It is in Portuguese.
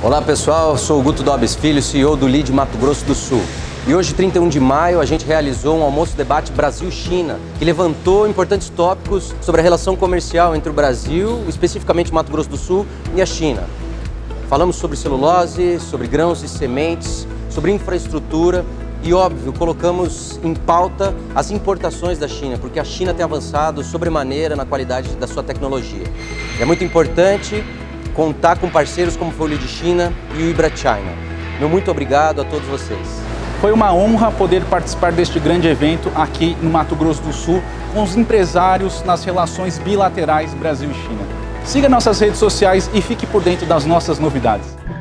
Olá pessoal, eu sou o Guto Dobes Filho, CEO do Lead Mato Grosso do Sul. E hoje, 31 de maio, a gente realizou um almoço-debate Brasil-China, que levantou importantes tópicos sobre a relação comercial entre o Brasil, especificamente Mato Grosso do Sul, e a China. Falamos sobre celulose, sobre grãos e sementes, sobre infraestrutura e, óbvio, colocamos em pauta as importações da China, porque a China tem avançado sobremaneira na qualidade da sua tecnologia. É muito importante contar com parceiros como foi o Lead China e o Ibra China. Meu muito obrigado a todos vocês. Foi uma honra poder participar deste grande evento aqui no Mato Grosso do Sul com os empresários nas relações bilaterais Brasil e China. Siga nossas redes sociais e fique por dentro das nossas novidades.